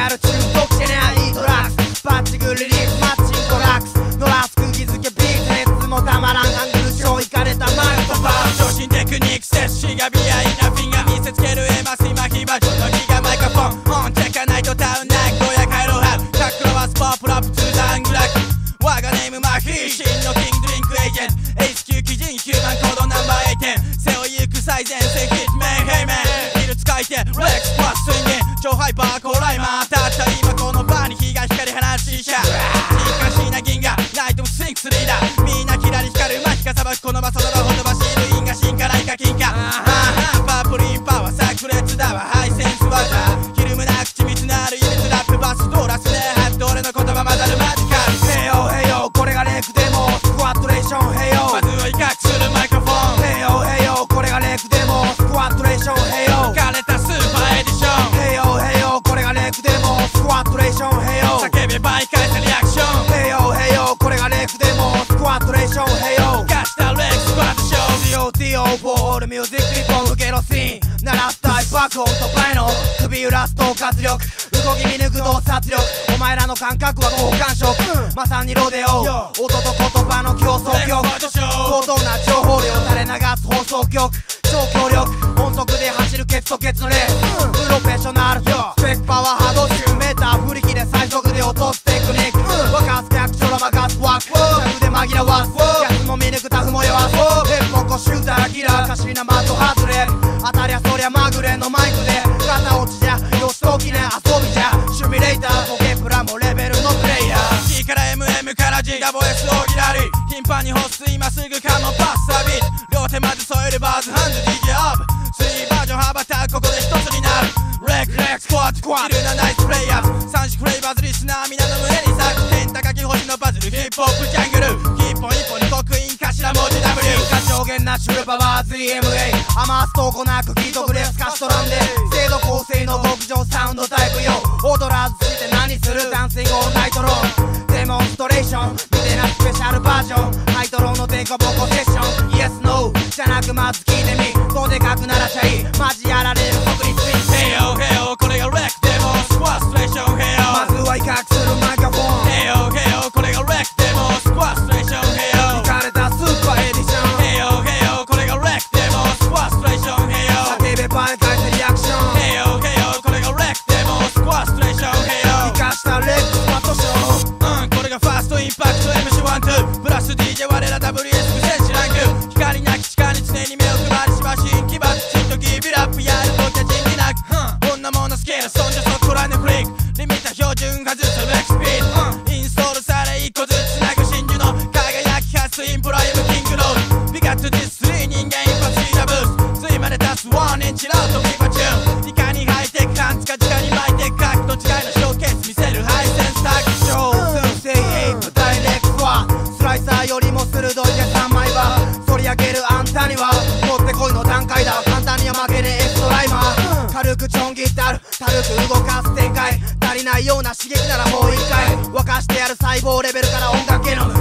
やる中毒ジェネラリートラックスバッチグリリースマッチンコラックスノラス釘付けビートヘッズもたまらんアングル超イカれたマイクとバー超新テクニックセスシがビアイナフィンが見せつけるエマス今火場所のギガマイクロフォンオンチェッカナイトタウンナイク親カイロハウタックロワスポープラップツーザングラック我がネームマヒー真のキングドリンクエージェントエース級基人ヒューマンコードナンバー8背負いゆく最前線ヒットメンヘイメンビル使いてレックスパススインギン超ハイパーコーライマーたった今この場に火が光り放つ C 社進化しな銀河ナイトもスフィンクスリーダーみんなキラリ光るマヒカ砂漠この場その場ほとばしいる因果進化ライカ金貨パープリンパワー炸裂だわハイセンスワザーひるむな口蜜のあるイベントラップバスドーラスでハッと俺の言葉混ざるマジカルヘヨヘヨこれがレクデモスクワットレーションヘヨまずは威嚇するマイクロフォンヘヨヘヨこれがレクデモスクワットレーションヘヨ浮かれたスーパーエディションヘヨヘヨこれがレクデモスクワットレーションヘヨ叫べば返せリアクションヘヨヘヨこれがレクデモスクワットレーションヘヨガしたレックスクワットショー COTO for all music リポン受けのシーン鳴らしたい爆音と前の首揺らすと活力動き見抜く洞察力お前らの感覚はもう感触まさにロデオ音と言葉の競争曲高等な情報量垂れ流す放送局超強力音速で走るケツとケツのレースプロフェッショナルスペックパワーハードシューメーター振り切れ最速で落とすテクニック沸かす逆ちょろまかすワック尺で紛らわすやつも見抜くタフも弱すヘッポコシューターキラーカシナマット外れ当たりゃそりゃまぐれのマイクで肩落ちじゃよしときね遊びじゃシミュレーターボケプラもレベルのプレイヤー G から MM から G ダボ S オーギラリー頻繁に欲す今すぐかもパスサビート両手まず添えるバーズハンズ DJ アップ3バージョン羽ばたくここで一つになるレックレックスクワットいるなナイスプレイヤー3種フレーバーズリスナー皆の胸に咲く天高き星のパズルヒップホップジャングル一本一本に刻印頭文字 W 上限なシュルパワー 3MA 余すとこなくヒートグレスカストランで精度構成の極上サウンドタイプよ踊らずして何するダンシングオールナイトローンデモンストレーションみてなスペシャルバージョンナイトローのデコボコセッション Yes No じゃなくまず聞いてみどでかくならちゃいマジやられる即にスイッチヘヨヘヨこれがレックデモンスクワストレーションヘヨまずは威嚇するマイクロフォンヘヨヘヨこれがレックデモンスクワストレーションヘヨイカれたスーパーエディションヘヨヘヨこれがレックデモンスクワストレーションヘヨ叫べば返せリアクションヘヨヘヨこれがレックデモンスクワストレーションヘヨ生かしたレックスパットショーこれがファーストインパクト MC12 プラス DJ 我ら WS 無線知らんく光なき地下に常に目を配りしばし奇抜ちっとギビラップやるときは仁義なく女ものスケールそんじゃそこらのクリックリミッター標準化ずつレックスピードインストールされ一個ずつつなぐ真珠の輝き発すインプライムキングロードピカットディス3人間一発シーダブースついまで足すワンインチラウトピパチューンいかにハイテク感つか直に巻いて角度違いのショーケース見せるハイセンスタックショースンセイエイプダイレクトはスライサーよりも鋭いで3枚は反り上げるあんたにはもってこいの段階だ簡単には負けねえエクストライマー軽くちょん切ってある軽く動かす展開足りないような刺激ならもう一回沸かしてやる細胞レベルから音楽への